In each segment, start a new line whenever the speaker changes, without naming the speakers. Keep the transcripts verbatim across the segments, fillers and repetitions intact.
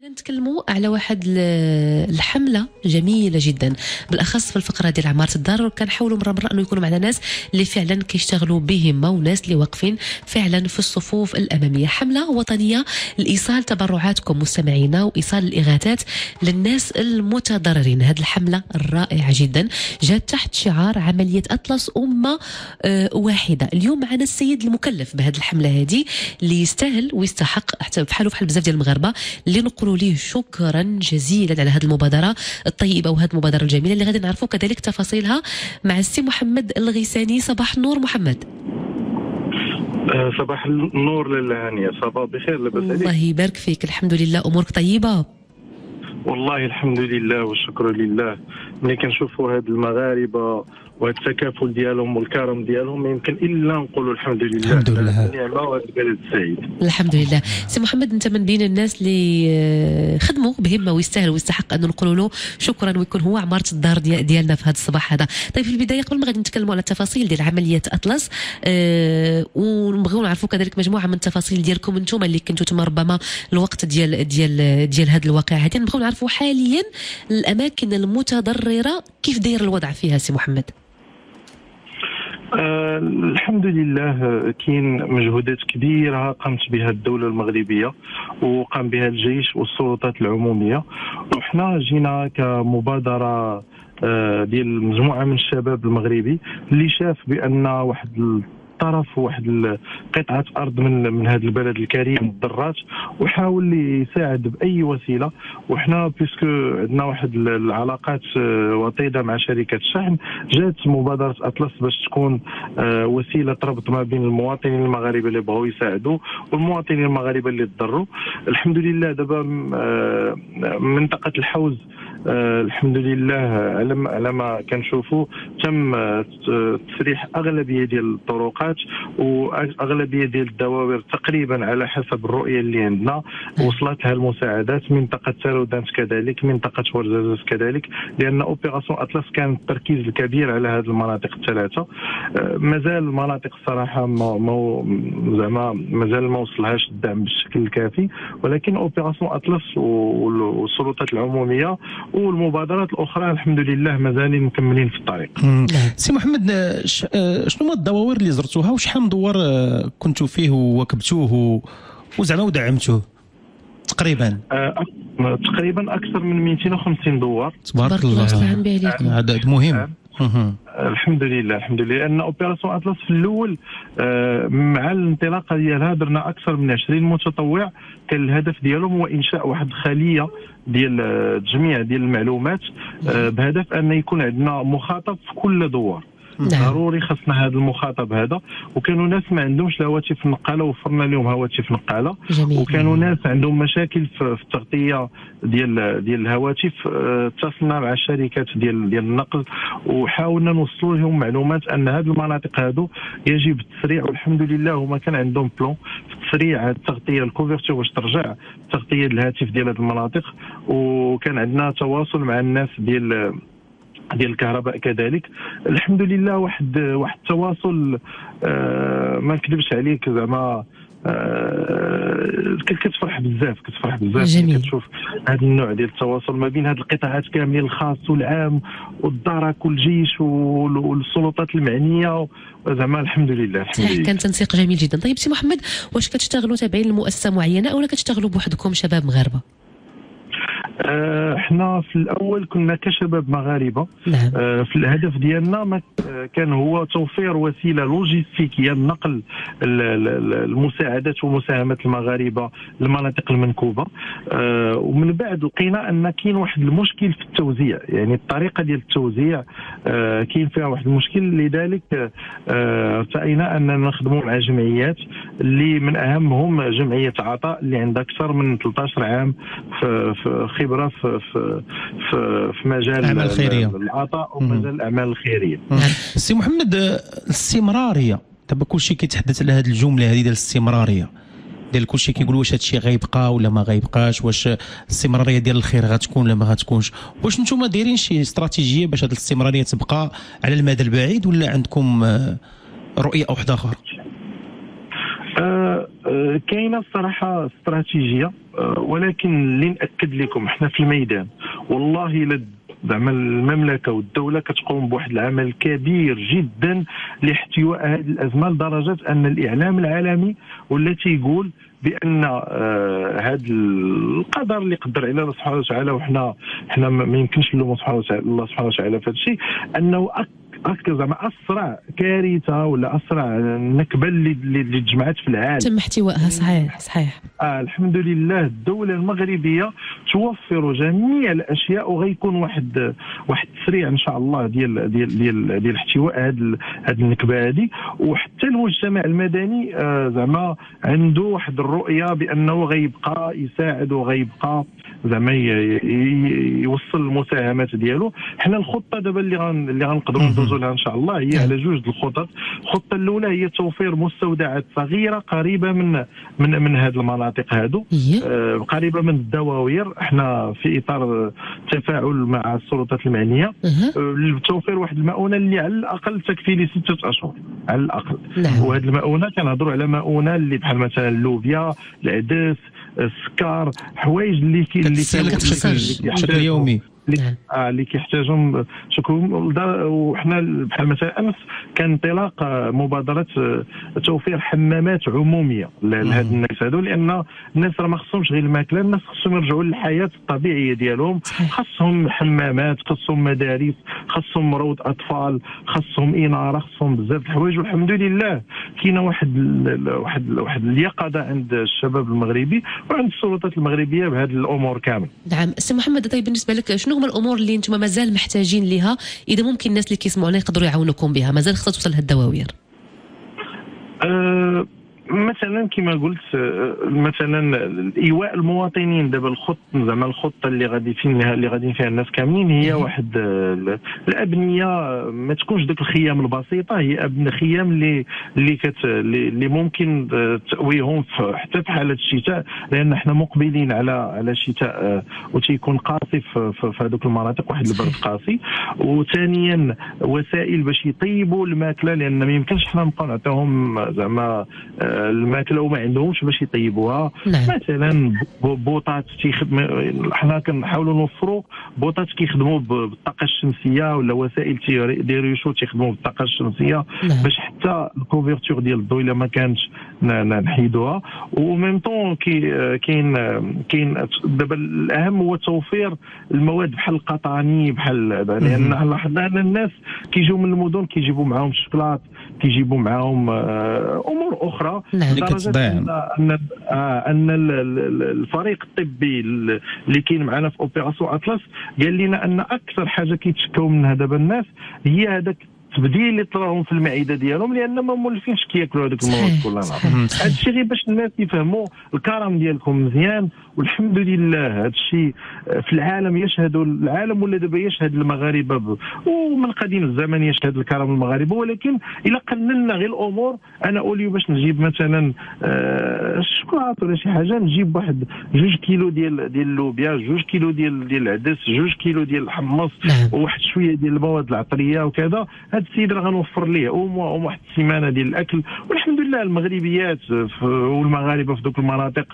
نتكلموا على واحد الحمله جميله جدا بالاخص في الفقره ديال عماره الدار. كنحاولوا مره مره انه يكونوا معنا ناس اللي فعلا كيشتغلوا بهمه وناس اللي واقفين فعلا في الصفوف الاماميه. حمله وطنيه لايصال تبرعاتكم مستمعينا وايصال الاغاثات للناس المتضررين. هذه الحمله الرائعه جدا جات تحت شعار عمليه اطلس امه واحده. اليوم معنا السيد المكلف بهذه الحمله هذه اللي يستاهل ويستحق حتى بحاله بحال بزاف ديال المغاربه اللي نقولوا ليه شكرا جزيلا على هذه المبادره الطيبه وهذه المبادره الجميله اللي غادي نعرفوا كذلك تفاصيلها مع السي محمد الغيساني. صباح النور محمد.
صباح النور لاله هانيه. صباح بخير لاباس عليك؟
الله يبارك فيك. الحمد لله. امورك طيبه؟
والله الحمد لله والشكر لله. ملي كنشوفوا هاد المغاربه وهذا التكافل ديالهم والكرم ديالهم ما يمكن الا نقولوا الحمد لله.
الحمد لله.
النعمه وهذا البلد السعيد.
الحمد لله. سي محمد، انت من بين الناس اللي خدموا بهمه ويستاهل ويستحق انه نقولوا له شكرا ويكون هو عماره الدار ديالنا في هذا الصباح هذا. طيب في البدايه قبل ما غادي نتكلموا على التفاصيل ديال عمليه اطلس أه ونبغيو نعرفوا كذلك مجموعه من التفاصيل ديالكم انتم اللي كنتوا تما ربما الوقت ديال ديال ديال هذه الواقعه هذه. نبغيو نعرفوا حاليا الاماكن المتضرره كيف داير الوضع فيها سي محمد؟
آه الحمد لله. كاين مجهودات كبيره قامت بها الدوله المغربيه وقام بها الجيش والسلطات العموميه، وحنا جينا كمبادره آه ديال مجموعه من الشباب المغربي اللي شاف بان واحد طرف واحد قطعه ارض من من هذا البلد الكريم الضرات وحاول يساعد باي وسيله. وحنا بيسكو عندنا واحد العلاقات وطيده مع شركه الشحن، جات مبادره اطلس باش تكون وسيله تربط ما بين المواطنين المغاربه اللي بغاو يساعدوا والمواطنين المغاربه اللي تضروا. الحمد لله دابا منطقه الحوز الحمد لله على على ما كنشوفوا تم تسريح اغلبيه ديال الطرقات واغلبيه ديال الدواوير تقريبا على حسب الرؤيه اللي عندنا وصلت لها المساعدات. منطقه سارودانت كذلك، منطقه ورزازات كذلك، لان اوبيراسيون اطلس كان التركيز الكبير على هذه المناطق الثلاثه. مازال المناطق الصراحه ما زعما مازال ما وصلهاش الدعم بالشكل الكافي، ولكن اوبيراسيون اطلس والسلطات العموميه والمبادرات الاخرى الحمد لله مازالين مكملين في الطريق.
سي محمد، شنو هما الدواوير اللي زرتوها وشحال من دوار كنتوا فيه وواكبتوه وزعما ودعمتوه تقريبا؟
أه تقريبا اكثر من مئتين وخمسين دوار.
تبارك الله. هذا مهم.
الحمد لله الحمد لله. لان اوبيراسيون اطلس في الاول آه مع الانطلاقه ديالها درنا اكثر من عشرين متطوع. كان الهدف ديالهم هو انشاء واحد الخليه ديال تجميع ديال المعلومات آه بهدف ان يكون عندنا مخاطب في كل دوار. ضروري خصنا هذا المخاطب هذا. وكانوا ناس ما عندهمش هواتف نقاله وفرنا لهم هواتف نقاله.
جميل.
وكانوا ناس عندهم مشاكل في التغطيه ديال ديال الهواتف. اتصلنا مع الشركات ديال ديال النقل وحاولنا نوصلوا لهم معلومات ان هذه المناطق هذو يجب التسريع، والحمد لله هما كان عندهم بلون في تسريع التغطيه الكوفرتور باش ترجع تغطيه الهاتف ديال هذه المناطق. وكان عندنا تواصل مع الناس ديال ديال الكهرباء كذلك. الحمد لله واحد واحد التواصل آه ما نكذبش عليك زعما آه كتفرح بزاف كتفرح بزاف كتشوف هذا النوع ديال التواصل ما بين هذه القطاعات كاملين الخاص والعام والدرك والجيش والسلطات المعنيه. زعما الحمد لله الحمد لله
كان تنسيق جميل جدا. طيب سي محمد، واش كتشتغلوا تابعين لمؤسسه معينه او كتشتغلوا بوحدكم شباب مغاربه؟
احنا في الاول كنا كشباب مغاربه.
نعم.
اه في الهدف ديالنا كان هو توفير وسيله لوجستيكيه لنقل المساعدات ومساهمات المغاربه للمناطق المنكوبه. اه ومن بعد لقينا ان كاين واحد المشكل في التوزيع، يعني الطريقه ديال التوزيع اه كاين فيها واحد المشكل. لذلك اه ارتئينا اننا نخدموا مع جمعيات اللي من اهمهم جمعيه عطاء اللي عندها اكثر من ثلاثة عشر عام في, في خبره في في في, في مجال
الأعمال الخيريه
العطاء ومجال الاعمال الخيريه.
سي محمد، الاستمراريه دابا كلشي كيتحدث على هذه الجمله هذه ديال الاستمراريه، ديال كلشي كيقول واش هادشي غيبقى ولا ما غيبقاش، واش الاستمراريه ديال الخير غتكون ولا ما غتكونش. واش نتوما دايرين شي استراتيجيه باش هذه الاستمراريه تبقى على المدى البعيد ولا عندكم رؤيه او واحده اخرى؟
آه آه آه كاينه الصراحه استراتيجيه، آه ولكن اللي ناكد لكم احنا في الميدان والله لا زعما المملكه والدوله كتقوم بواحد العمل كبير جدا لاحتواء هذه الازمه، لدرجه ان الاعلام العالمي والتي تيقول بان آه هذا القدر اللي قدر علينا الله سبحانه وتعالى، وحنا حنا ما يمكنش نلوموا سبحانه وتعالى الله سبحانه وتعالى في هذا الشيء، انه اكثر زعما اسرع كارثه ولا اسرع نكبه اللي اللي تجمعت في العالم
تم احتوائها. صحيح صحيح.
آه الحمد لله الدوله المغربيه توفر جميع الاشياء، وغيكون واحد واحد التسريع ان شاء الله ديال ديال ديال, ديال احتواء هذه هذه النكبه هذه. وحتى المجتمع المدني آه زعما عنده واحد الرؤيه بانه غيبقى يساعد وغيبقى زعما يوصل المساهمات ديالو. حنا الخطه دابا اللي غن اللي غنقدروا ندوزوا لها ان شاء الله هي على جوج الخطط. الخطه الاولى هي توفير مستودعات صغيره قريبه من من من هذه المناطق هادو، آه قريبه من الدواوير. احنا في اطار التفاعل مع السلطات المعنيه لتوفير واحد المؤونه اللي على الاقل تكفي لي سته اشهر على الاقل. وهذه المؤونه كنهضروا على مؤونه اللي بحال مثلا اللوبيا، العدس، السكر، حوايج اللي كي اللي
بشكل يومي
اللي آه اللي كيحتاجهم شكون. وحنا بحال مثلا امس كان انطلاق مبادره توفير حمامات عموميه لهاد الناس هادو، لان الناس راه ما خصهمش غير الماكله، الناس خصهم يرجعوا للحياه الطبيعيه ديالهم، خصهم حمامات، خصهم مدارس، خصهم روض اطفال، خصهم اناره، خصهم بزاف د الحوايج. والحمد لله كاينه واحد واحد واحد اليقظه عند الشباب المغربي وعند السلطات المغربيه بهذه الامور كامل.
نعم سي محمد، طيب بالنسبه لك شنو هما الامور اللي انتم مازال محتاجين لها، اذا ممكن الناس اللي كيسمعونا يقدروا يعاونوكم بها، مازال خصها توصل لهالدواوير؟
أه مثلا كما قلت مثلا ايواء المواطنين. دابا الخط زعما الخطه اللي غادي فيها اللي غاديين فيها الناس كاملين هي واحد الابنيه ما تكونش ديك الخيام البسيطه، هي ابن خيام اللي اللي كت اللي ممكن تاويهم حتى في حاله الشتاء، لان حنا مقبلين على على شتاء وتيكون قاسي في هذوك المناطق، واحد البرد قاسي. وثانيا وسائل باش يطيبوا الماكله، لان ما يمكنش حنا نبقاو نعطيهم زعما الماكله وما عندهمش باش يطيبوها. نعم. مثلا بوطات تيخدم، حنا كنحاولوا نوفروا بوطات كيخدموا بالطاقه الشمسيه ولا وسائل دي ريشو تيخدموا بالطاقه الشمسيه. نعم. باش حتى الكوفرتور ديال الضوء الا ما كانتش نحيدوها. وميم طون كاين كاين دابا الاهم هو توفير المواد بحال القطاني بحال، لان لاحظنا ان الناس كيجيو من المدن كيجيبوا معاهم الشوكولات، كيجيبوا معاهم امور اخرى.
نعم.
لدرجه ان ان, أن الفريق الطبي اللي كاين معنا في اوبيراسيون اطلس قال لنا ان اكثر حاجه كيتشكاو منها دابا الناس هي هذاك التبديل اللي طراهم في المعده ديالهم، لان ما مولفينش كياكلوا هذوك المواد كل نهار. هذا الشيء غير باش الناس يفهموا الكرم ديالكم مزيان. والحمد لله هذا الشيء في العالم يشهد العالم ولا دابا يشهد المغاربه، ومن قديم الزمن يشهد الكرم المغاربه. ولكن الا قللنا غير الامور، انا اوليو باش نجيب مثلا آه الشوكولاط ولا شي حاجه، نجيب واحد جوج كيلو ديال ديال اللوبيا، جوج كيلو ديال ديال العدس، جوج كيلو ديال الحمص، وواحد شويه ديال المواد العطريه وكذا. هذا السيد راه غنوفر ليه واحد السيمانه ديال الاكل. والحمد لله المغربيات والمغاربه في ذوك المناطق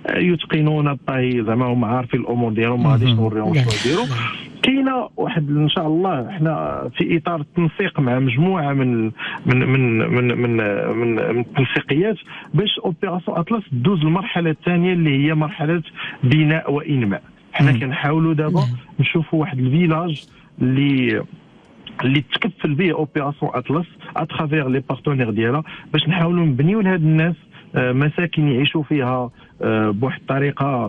يتقنون الطهي، زعما هما عارفين الامور ديالهم، ما غاديش نوريهم شنو يديروا. كاينه واحد ان شاء الله احنا في اطار التنسيق مع مجموعه من من من من من, من, من التنسيقيات باش اوبيراسيون اطلس تدوز المرحله الثانيه اللي هي مرحله بناء وانماء. حنا كنحاولوا دابا نشوفوا واحد الفيلاج اللي اللي تكفل به اوبيراسيون اطلس اترافير لي بارتنير ديالها، باش نحاولوا نبنيو لهاد الناس مساكن يعيشوا فيها بواحد الطريقه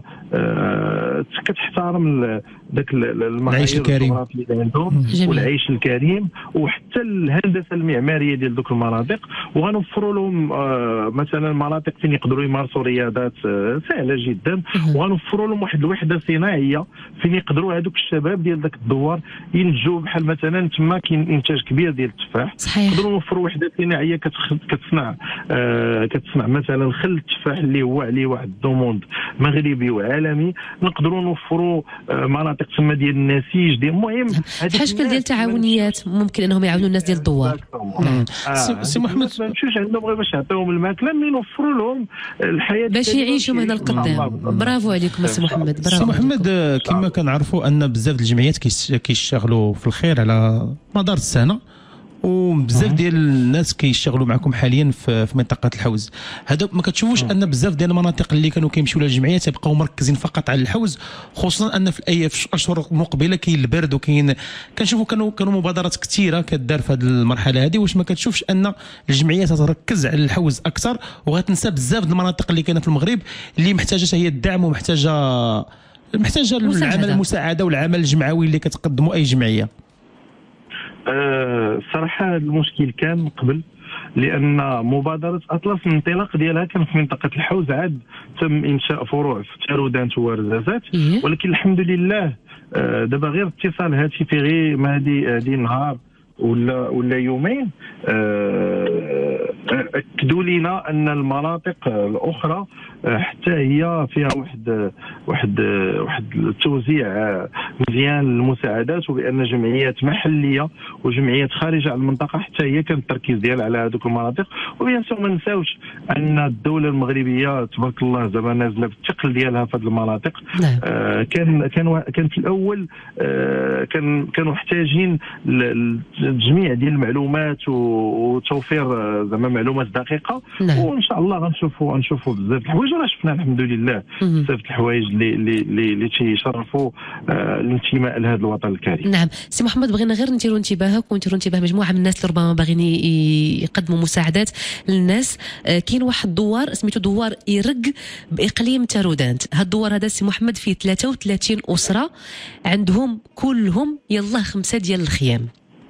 كتحترم ذاك
العيش الكريم
اللي عندهم والعيش الكريم، وحتى الهندسه المعماريه ديال ذوك المناطق. وغنوفروا لهم مثلا مناطق فين يقدروا يمارسوا رياضات سهله جدا، وغنوفروا لهم واحد الوحده صناعيه فين يقدروا هذوك الشباب ديال ذاك الدوار ينتجوا. بحال مثلا تما كاين انتاج كبير ديال التفاح، نقدروا نوفروا وحده صناعيه كتصنع كتصنع مثلا خل التفاح اللي هو عليه واحد الدوموند مغربي وعالمي. نقدروا نقدروا نوفروا مناطق تما ديال النسيج ديال المهم
بحال شكل ديال التعاونيات ممكن انهم يعاونوا الناس ديال الدوار.
سي محمد
ما نمشيوش عندهم غير باش يعطيوهم الماكله، مي نوفروا لهم الحياه
باش يعيشوا من هنا القدام. برافو عليكم سي محمد. برافو
سي محمد. كما كنعرفوا ان بزاف ديال الجمعيات كيشتغلوا في الخير على مدار السنه، وبزاف ديال الناس كيشتغلوا معكم حاليا في منطقه الحوز. هذا ما كتشوفوش ان بزاف ديال المناطق اللي كانوا كيمشيو للجمعيات تيبقاو مركزين فقط على الحوز، خصوصا ان في الايام في الاشهر المقبله كاين البرد وكاين كنشوفوا كانوا كانوا مبادرات كثيره كدار في هذه المرحله هذه. واش ما كتشوفش ان الجمعيات تركز على الحوز اكثر وغتنسى بزاف ديال المناطق اللي كاينه في المغرب اللي محتاجه هي الدعم ومحتاجه محتاجه العمل المساعده والعمل الجمعوي اللي كتقدموا اي جمعيه؟
أه صراحه المشكل كان قبل، لان مبادره اطلس الانطلاق ديالها كان في منطقه الحوز، عاد تم انشاء فروع في تارودانت وورزازات، ولكن الحمد لله أه دابا غير اتصال هاتفي غير ما هادي هادي نهار ولا ولا يومين أه اكدوا لنا ان المناطق الاخرى حتى هي فيها واحد واحد واحد التوزيع مزيان للمساعدات، وبان جمعيات محليه وجمعيات خارجه عن المنطقه حتى هي كان التركيز ديالها على هذوك المناطق. وبيان سور ما نساوش ان الدوله المغربيه تبارك الله زعما نازله بالثقل ديالها في هذه المناطق. آه كان كان كان في الاول آه كان كانوا محتاجين التجميع ديال المعلومات وتوفير زعما معلومات دقيقه. نعم. وان شاء الله غنشوفوا غنشوفوا بزاف الحوايج، وراه شفنا الحمد لله بزاف الحوايج اللي اللي اللي تيشرفوا آه الانتماء لهذا الوطن الكريم.
نعم سي محمد، بغينا غير نديروا انتباهك ونديروا انتباه مجموعه من الناس اللي ربما باغيين يقدموا مساعدات للناس. آه كاين واحد الدوار سميتو دوار إيرق باقليم تارودانت. هذا الدوار هذا سي محمد فيه ثلاثة وثلاثين اسره، عندهم كلهم يلاه خمسه ديال الخيام.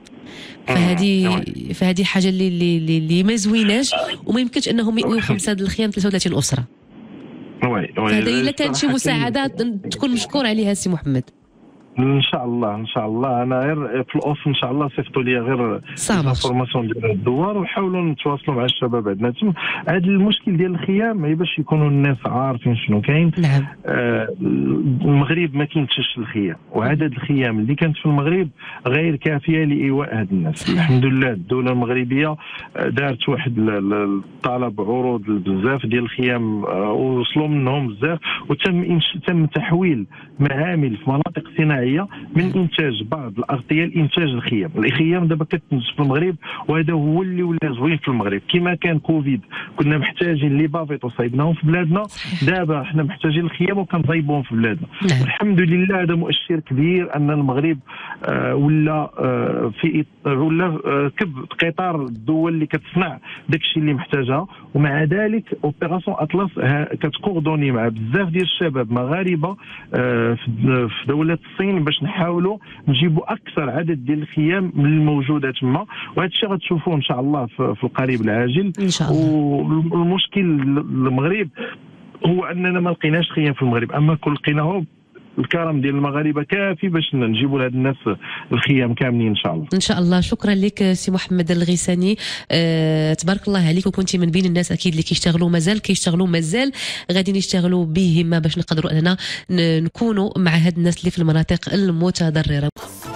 فهذه فهذه حاجه اللي اللي اللي ما زويناش، وما يمكنش انهم يقويو خمسه د الخيام ثلاثة وثلاثين اسره.
وي وي
هذا الا كانت شي مساعده تكون مشكور عليها سي محمد.
ان شاء الله ان شاء الله انا غير في الاوف ان شاء الله صيفطوا لي غير الفورماسيون ديال الدوار وحاولوا نتواصلوا مع الشباب عندنا تما. هذا المشكل ديال الخيام هي باش يكونوا الناس عارفين شنو كاين.
نعم.
آه المغرب ما كاينش الخيام، وعدد الخيام اللي كانت في المغرب غير كافيه لايواء هاد الناس. الحمد لله الدوله المغربيه دارت واحد الطلب عروض بزاف ديال الخيام ووصلوا منهم بزاف، وتم تم تحويل معامل في مناطق صناعيه من انتاج بعض الاغطيه لانتاج الخيام. الخيام دابا كتنتج في المغرب، وهذا هو اللي ولا زوين في المغرب. كما كان كوفيد كنا محتاجين لي بافيط وصايبناهم في بلادنا، دابا حنا محتاجين الخيام وكنصايبوهم في بلادنا. نعم. الحمد لله هذا مؤشر كبير ان المغرب آه ولا آه في ولا آه كب قطار الدول اللي كتصنع داكشي اللي محتاجها. ومع ذلك اوبيراسيون اطلس كتكوردوني مع بزاف ديال الشباب مغاربه آه في دوله الصين باش نحاولوا نجيبوا اكثر عدد ديال الخيام من الموجوده تما، وهذا الشيء غتشوفوه ان شاء الله في القريب العاجل
ان شاء الله.
والمشكل المغرب هو اننا ما لقيناش خيام في المغرب، اما كل لقيناه الكرم ديال المغاربه كافي باش نجيبوا لهاد الناس الخيام كاملين ان شاء الله.
ان شاء الله. شكرا لك سي محمد الغيساني. أه تبارك الله عليك، وكنتي من بين الناس اكيد اللي كيشتغلوا مازال كيشتغلوا مازال غادي يشتغلوا بهمه باش نقدروا اننا نكونوا مع هاد الناس اللي في المناطق المتضرره.